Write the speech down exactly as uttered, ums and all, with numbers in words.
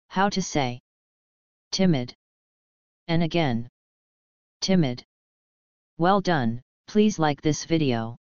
How to say timid. And again. Timid. Well done, please like this video.